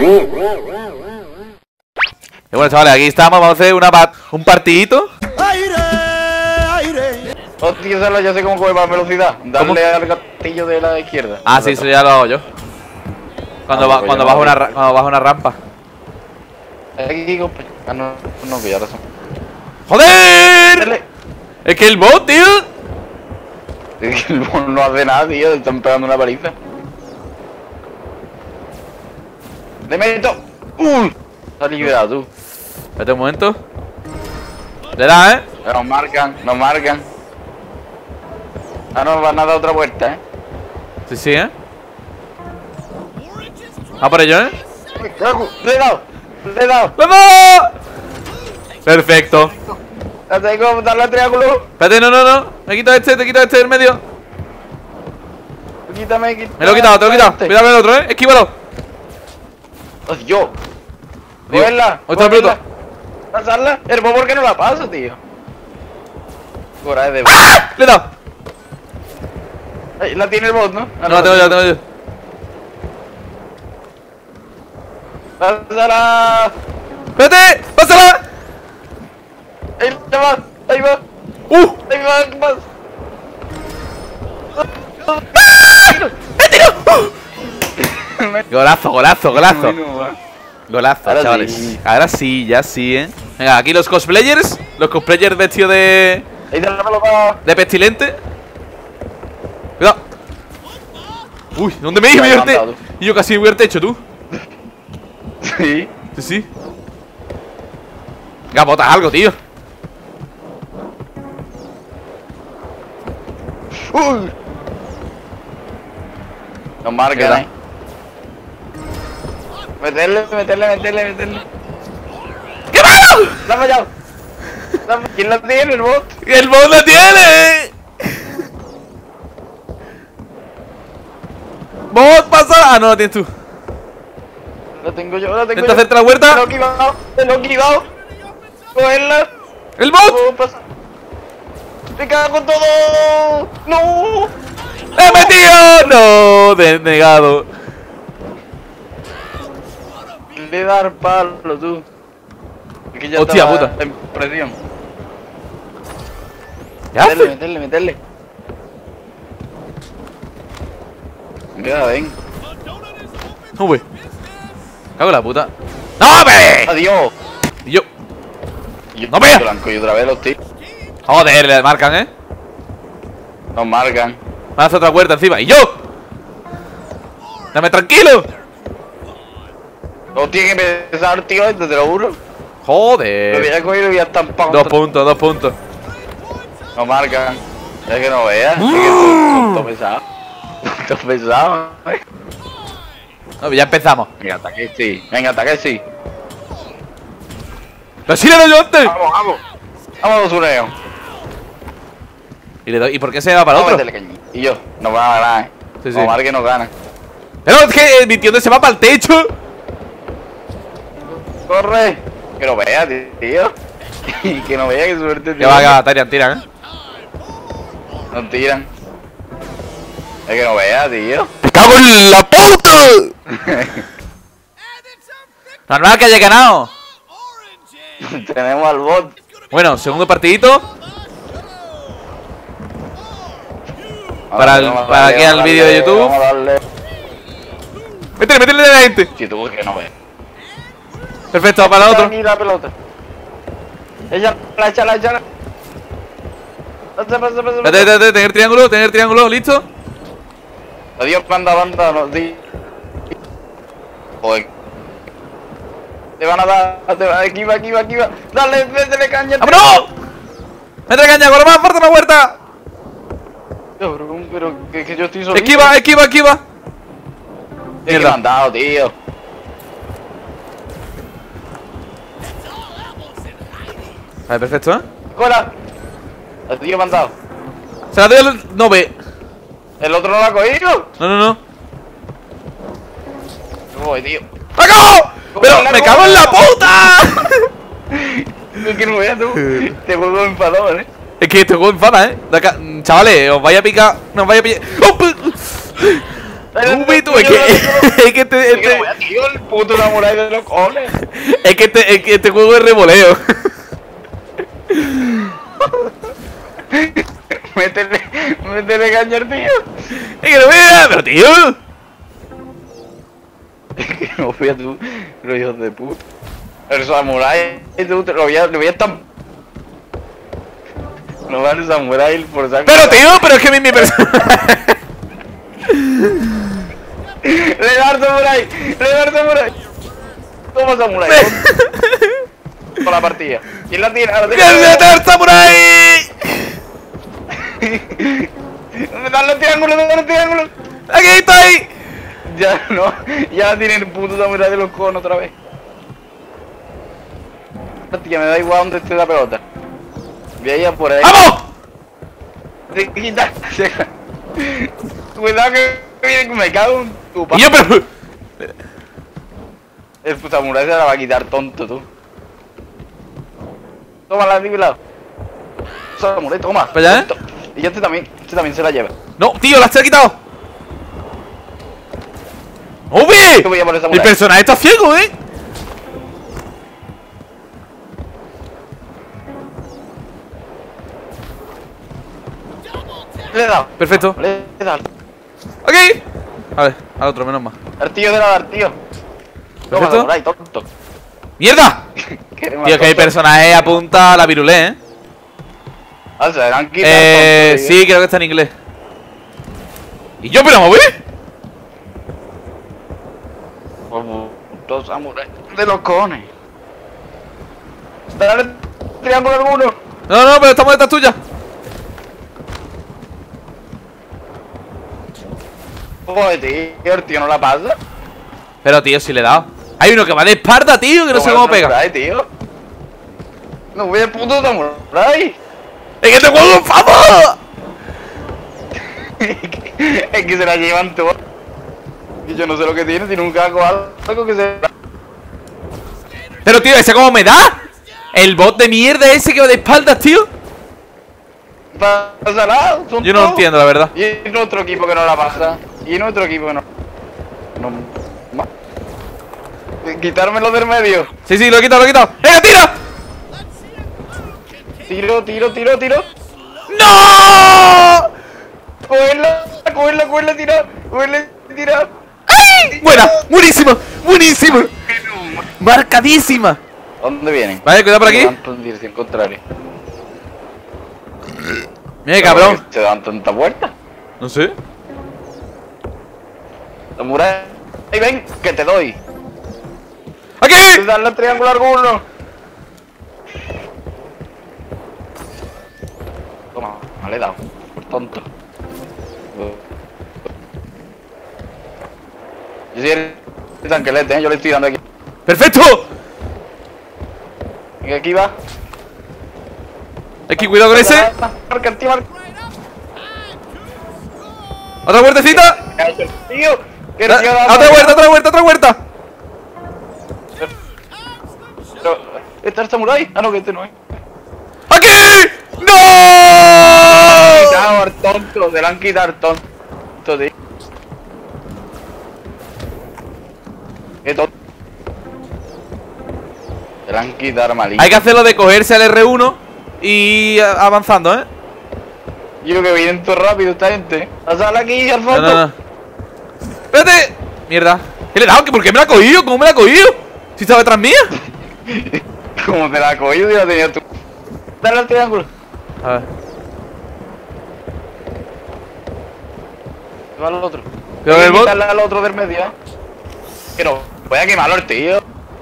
Y bueno, chavales, aquí estamos. Vamos a hacer un partidito. Hostia, Sala, ya sé cómo coger más velocidad. Darle al gatillo de la izquierda. Ah, sí, eso ya lo hago yo. Cuando bajo una rampa. Aquí, compa. Ah, no, que ya razón. ¡Joder! Dale. Es que el bot, tío. Es que el bot no hace nada, tío. Están pegando una paliza. ¡Le meto! Está liberado, tú. Espérate un momento. Le da, ¿eh? Nos marcan. Ah, no, van a dar otra vuelta, Sí, sí, ¿eh? Va por ello, ¿eh? Le he dado. ¡Vamos! Perfecto. Ya tengo, darle al triángulo. Espérate, no. Me quito te quito este del medio. Quítame. Me lo he quitado, te lo he quitado. Cuidado el otro, ¿eh? Esquívalo. Yo. Digo, Cogerla. ¿dónde está el bruto? Pasarla. El bobo, ¿por qué no la paso, tío? Coraje de... ¡Ah! Le he dado. Ay, la tiene el bot, ¿no? No, la tengo yo. Pásala. ¡Espérate! ¡Pásala! Ahí va. Ahí va, ¿qué pasa? Golazo. Golazo, Ahora chavales. sí. Ahora sí, ya sí, ¿eh? Venga, aquí los cosplayers. Los cosplayers vestidos de Ahí te la pelota. pestilente. Cuidado. Uy, ¿dónde me iba? Me ha levantado. Y yo casi voy al techo, tú. Sí. Sí. Venga, bota algo, tío. Uy. Nos marcan, Queda. Meterle. ¡Qué malo! La ha fallado. ¿Quién la tiene, el bot? ¡El bot la tiene! ¡Bot, pasa! Ah, no, la tienes tú. La tengo yo. Intenta hacerte la huerta. Te lo he esquivado. Cogerla. ¡El bot! Oh, pasa. ¡Me cago con todo! ¡No! ¡He metido! ¡No! Denegado. Le dar palo, tú. Es que ya Hostia, estaba puta. en presión. ¿Qué hace? Meterle. Mira, ven. Uy. Cago en la puta. ¡No, hombre! Adiós. Y yo. Y ¡No vea! blanco y otra vez los tíos. Joder, le marcan, ¿eh? Nos marcan. Me hace otra puerta encima. ¡Y yo! ¡Dame tranquilo! No tiene que empezar, tío, te lo juro. Lo Joder. había cogido y había estampado. 2 puntos. Nos marcan. Es que no veas. Es que esto pesado. Esto es pesado, ¿eh? No, ya empezamos. Venga, ataque sí. ¡Pero sí le doy yo antes! Vamos, Uneo. Y le doy. ¿Y por qué se va para el otro? Y yo, nos van a ganar, Sí. No marque, nos gana. Pero es que mi tío se va para el techo. Corre. Que no vea, tío. Que no vea, que suerte, tío. Que va, tiran, ¿eh? Nos tiran. Es que no vea, tío. ¡Me cago en la puta! Normal que haya ganado. Tenemos al bot. Bueno, segundo partidito. Para aquí al vídeo de YouTube. Vamos a darle. Métele a la gente. Si tú que no ves. Perfecto, para el otro. Aquí la pelota. Échala. Pasa. Espérate, tener triángulo, ¿listo? Adiós, banda, no, sí. Joder. Te van a dar, aquí va. Dale, métele caña. ¡Vámonos! ¡Métele caña, con lo más fuerte una huerta! Pero que yo estoy solo. Esquiva. Es que Mierda. me han dado, tío. Vale, perfecto, ¿eh? ¡Fuera! El tío me han dado. Se la doy al... No ve. ¿El otro no lo ha cogido? No. Voy, tío. ¡Acabo! ¡Pero me cago en la puta! Es que no veas tú. Te vuelvo enfadado, Es que este juego enfada, ¿eh? Chavales, os vaya a picar. Nos vaya a pillar. ¡Oh! Tú, es que Tío, el puto samurai de los cojones. es que este juego es revoleo. Métele caña al tío. Es que no vea, pero tío. No fui a tú, los hijos de puta. El samurai, tú lo voy a estar. No va el samurai por saco. Pero tío, pero es que mi persona. ¡Le da al samurai! ¡Le da al samurai! Toma samurai. Con la partida. ¿Quién la tira? ¡Que le da el samurai! ¡Dale el triángulo! ¡Dale el triángulo! ¡Aquí estoy! Ya no, ya tiene el puto samurai de los conos otra vez. Hostia, me da igual donde esté la pelota. Voy a ir a por ahí. ¡Vamos! Quita. Cuidado que viene que me cago en tu Y yo, pero. El samurai se la va a quitar, tonto tú. Toma la de mi lado. Samurai, toma. ¿Para allá, tonto. Y este también se la lleva. No, tío, la se ha quitado. ¡Ubi! Yo voy a por el El samurai. personaje está ciego, ¿eh? Le he dado. Perfecto. Le he dado. ¡Ok! A ver, al otro, menos mal. Al tío de la dar, tío. Toma, Perfecto. samurai, tonto. ¡Mierda! Que Tío, es que mi personaje apunta a la virulé, ¿eh? O sea, eran quitar tonto, Sí, creo que está en inglés. ¿Y yo, pero moví? Como dos samuráis de los cojones. Dale triángulo alguno. No, pero estamos detrás tuya. Joder, tío, el tío no la pasa. Pero, tío, si le he dado. Hay uno que va de espalda, tío, que no sé cómo pega. Samurai, tío. No voy a puto samurai. ¡Es que te juego un favor! Es que se la llevan todas. Y yo no sé lo que tiene, si nunca hago algo que se... Pero, tío, ¿ese cómo me da? El bot de mierda ese que va de espaldas, tío. Pasa nada, son Yo no lo todos. entiendo, la verdad. Y nuestro equipo que no la pasa. Y nuestro equipo que no... Quitármelo del medio. Sí, lo he quitado, ¡Venga, tira! Tiro. ¡No! Cogerla, tira. ¡Ay! ¡Buena! ¡Buenísima! ¡Marcadísima! ¿Dónde vienen? Vale, cuidado por aquí. Van en dirección contraria. Mira, cabrón. ¿Se dan tanta vuelta? No sé. Samurai, ahí ven, que te doy. ¡Aquí! Dale al triángulo alguno. Toma, le he dado. Por tonto. Yo soy el tanquelete, yo le estoy dando aquí. ¡Perfecto! Y aquí va. Hay que cuidado con ese. Marca el tío, marca. ¡Otra vueltecita! Tío, que el tío da- ¡Otra vuelta! Pero, ¿está el samurai? Ah, no, que este no es. ¡Aquí! ¡No! Quitado al tonto, se lo han quitado al tonto, tío. Qué tonto. Se lo han quitado malito. Hay que hacerlo de cogerse al R1 y avanzando, ¿eh? Yo que vienen todo rápido esta gente. Pásala aquí al fondo. No. ¡Espérate! ¡Mierda! ¿Qué le he dado? ¿Por qué me la ha cogido? ¿Cómo me la ha cogido? Si estaba detrás mía. Como te la has cogido y la tenías tú. Dale al triángulo. A ver. Va al otro. Cuidado Hay el que bot. quitarle al otro del medio, ¿eh? Que no. Voy a quemarlo el tío.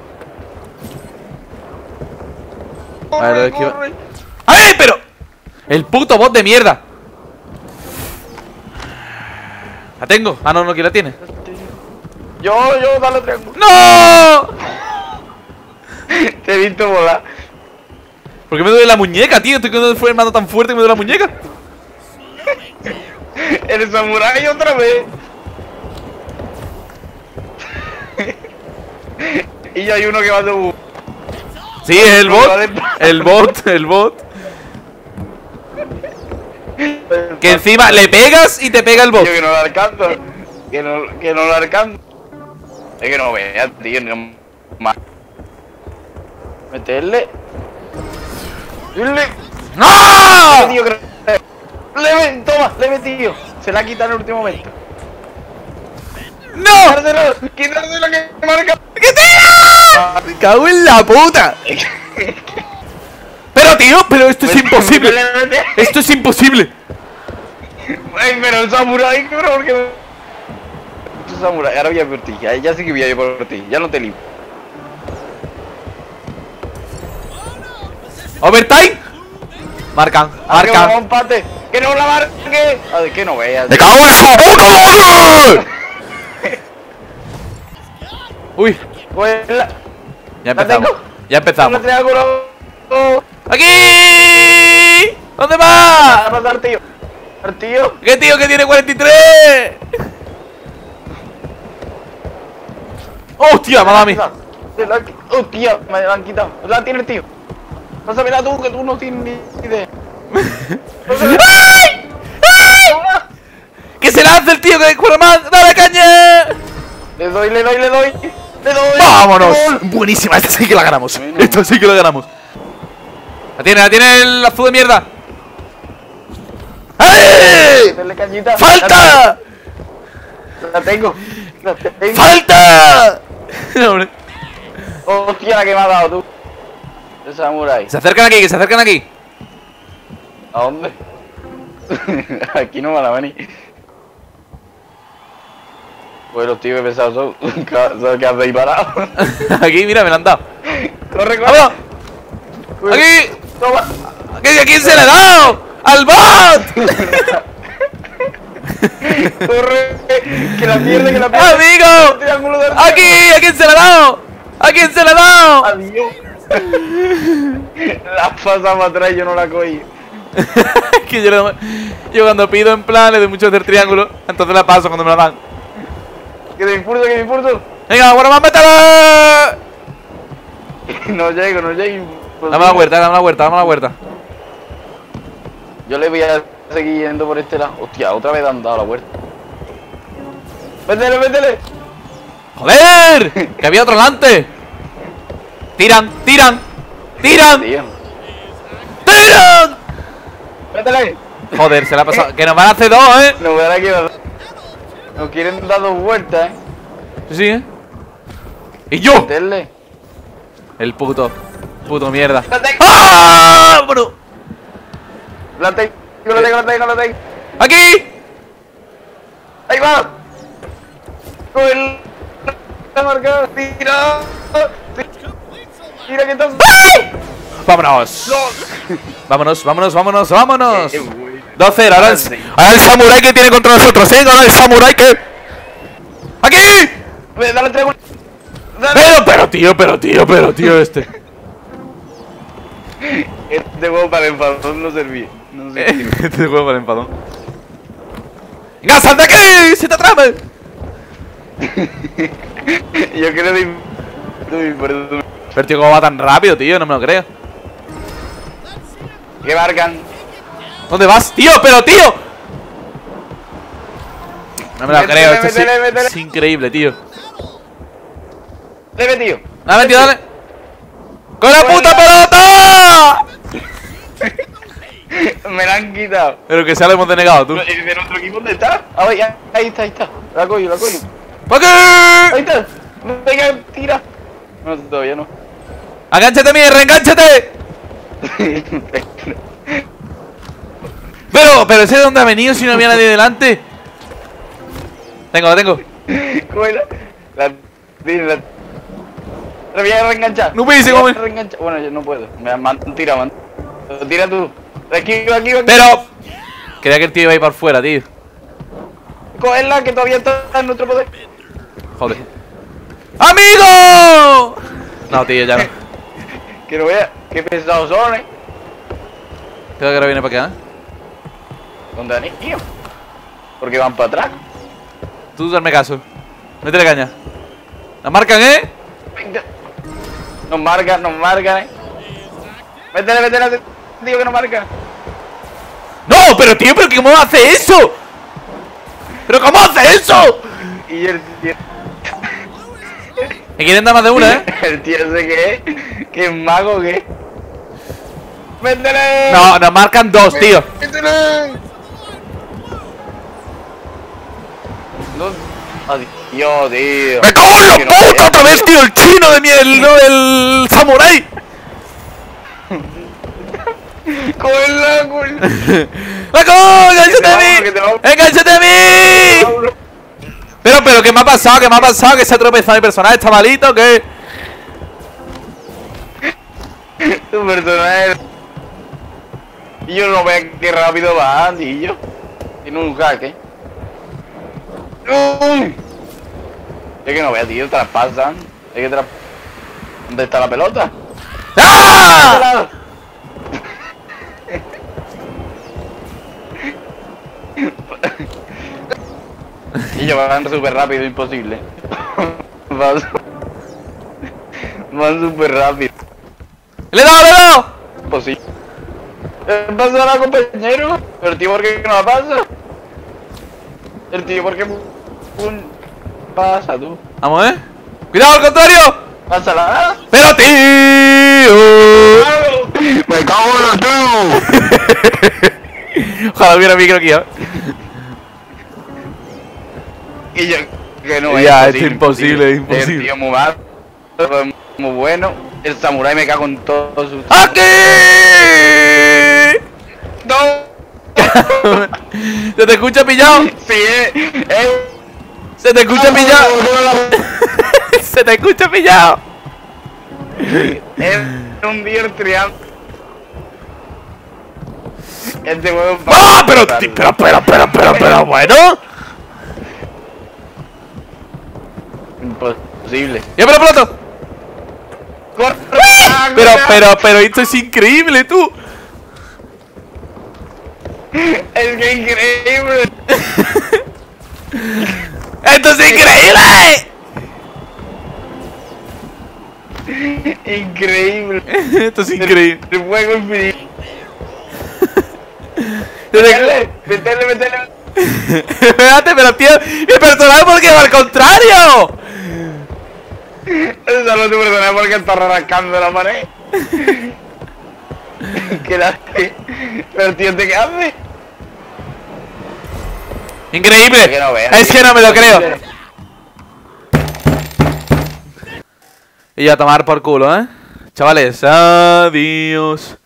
A ver, lo esquiva. Corre. ¡A ver, pero! El puto bot de mierda. ¿La tengo? Ah, no, ¿quién la tiene? Yo, dale al triángulo. ¡No! Te he visto volar. ¿Por qué me duele la muñeca, tío? Estoy con el mando tan fuerte que me duele la muñeca. El samurai otra vez. Y ya hay uno que va de... Sí, es el bot. El bot. Que encima le pegas y te pega el bot. Yo que no lo alcanzo. Que no lo alcanza. Es que no vea, tío, no más. Meterle. ¡No! Tío, toma, le he metido. Se la quita en el último momento. ¡No! Quítaselo que marca. ¡Que tira! ¡Me cago en la puta! Pero tío, pero esto es imposible. Esto es imposible. Ay, pero el samurái, pero porque el samurái, ahora voy a por ti, ya sí que voy a ir por ti, ya no te limpio. Overtime. Marcan. Que no la marque. A ver, que no veas. ¡Me cago en su puta! Uy, Pues ya empezamos. Ya empezamos. ¡Aquí! ¿Dónde va? a pasar, tío. Tío. ¿Qué tío que tiene 43? ¡Hostia, mamá mía! Hostia, me la han quitado. La tiene el tío. Pásamela tú, que tú no tienes ni idea. ¡Ay! ¡Ay! ¡Que se lance el tío que corre más! ¡Dale caña! Le doy. ¡Vámonos! ¡Gol! Buenísima, esta sí que la ganamos. Bueno. Esta sí que la ganamos. La tiene el azul de mierda. ¡Ay! Dale cañita. ¡Falta! La tengo. ¡Falta! No, hombre. Hostia, la que me ha dado tú. El samurái. Se acercan aquí, que se acercan aquí. ¿A dónde? Aquí no van a venir. Pues los tíos que pesados son. ¿Sabes qué hacéis parados? Aquí, mira, me la han dado. ¡Corre! ¡Vamos! Uy, ¡Aquí! ¡Toma! ¿A quién se le ha dado? ¡Al bot! ¡Corre! ¡Que la pierde, ¡Amigo! Triángulo de ¡Aquí! ¿A quién se le ha dado? ¿A quién se le ha dado? ¡Adiós! La pasamos atrás y yo no la cogí. Que yo cuando pido en plan le doy mucho hacer triángulo, entonces la paso cuando me la dan. ¡Que me impulso! Venga, bueno, más métela. No llego. Dame la huerta. Yo le voy a seguir yendo por este lado. Hostia, otra vez han dado la vuelta. ¡Métele! ¡Joder! Que había otro delante. ¡Tiran! Tío. ¡Tiran! ¡Métele! Joder, se la ha pasado. Que nos van a hacer dos, No voy a dar aquí. Nos quieren dar 2 vueltas, Sí, ¡Y yo! Métele. El puto mierda. ¡La tengo! ¡Ah! Bueno. ¡La tengo! ¡Aquí! ¡Ahí va! ¡Con la marca! ¡Tira! ¡Tira que estás! ¡Ay! ¡Vámonos! ¡Vámonos! 2-0, ahora el samurái que tiene contra nosotros, ahora el samurái que... ¡Aquí! ¡Dale 3! Pero tío, este. Este juego para el enfadón no servía. No sé. Este juego para el enfadón. ¡Venga, sal de aquí! ¡Se te atrapa! Yo quiero ir por eso. Pero tío, ¿cómo va tan rápido, tío? No me lo creo. ¿Qué marcan? ¿Dónde vas? ¡Tío, pero tío! No me lo creo, esto métele. es increíble, tío. Le he metido. Dale, tío, dale. ¡Con la puta pelota! Me la han quitado. Pero que sale hemos denegado, tú. ¿El de nuestro equipo dónde está? Ah, ya, ahí está. La cojo. ¡Aquí! Ahí está. Venga, tira. No, todavía no. ¡Agánchate, mierda! ¡Engánchate! Pero ese de dónde ha venido si no había nadie delante. La tengo. Cógela. La voy a reenganchar. No puede ser, La voy a come. reenganchar. Bueno, yo no puedo. Me han tirado, man. Tira tú. Aquí. Pero... Creía que el tío iba a ir para afuera, tío. Cógela, que todavía está en nuestro poder. Joder. ¡Amigo! No, tío, ya no. Que no vea. Qué pesados son, Creo que ahora viene para acá, ¿Dónde han ido? Porque van para atrás. Tú darme caso. Métele caña. La marcan, Venga. Nos marcan, Métele, tío, que nos marca. ¡No! Pero tío, ¿pero cómo hace eso? ¿Pero cómo hace eso? Y el tío... Me quieren dar más de una, ¿eh? El tío ese que es mago, ¿qué? ¡Métele! No, nos marcan dos, tío. ¡Métele! No... Adiós, tío. ¡Me cago en la puta otra vez, tío! ¡El chino de miel, no el samurái! ¡Cógela, cógela! ¡Paco! ¡Engánchate a mí! ¡Engánchate a mí! Pero, ¿qué me ha pasado? ¿Qué me ha pasado? ¿Que se ha tropezado mi personaje? ¿Está malito o qué? Tu personaje... Y yo no veo qué rápido va, tío. Tiene un hack, ¿eh? ¡Uy! Es que no vea, tío, traspasan. Es que ¿dónde está la pelota? ¡Ah! Y ellos van súper rápido, imposible. Van súper rápido. ¡Le he dado, le he dado! Imposible. ¿Qué pasa, compañero? ¿El tío por qué no la pasa? ¿El tío por qué pasa, tú? Vamos, ¡cuidado, al contrario! ¡Pásala! ¡Pero, tío! ¡Me cago en la tío! Ojalá hubiera micro aquí, ¿eh? Y yo, que no, Ya, es esto es imposible, es imposible. El tío muy mal, muy bueno. El samurái me cago en todos sus... ¡Aquí! ¡No! ¿Se te escucha pillado? Sí, ¡Se te escucha pillado! ¡Se te escucha pillado! Es un día triángulo. Este juego... ¡Ah! Pero, bueno. Imposible. ¡Ya, pero pronto! ¡Corre! Pero esto es increíble, tú. Es que increíble. ¡Esto es increíble! Increíble. Esto es increíble. El juego infinito. Métele. Espérate, pero tío, el personaje porque va al contrario. Solo tu personaje porque está rascando la pared. Pero tío, ¿qué hace? Increíble. Que no veas, Es que no me lo creo. Y a tomar por culo, Chavales, adiós.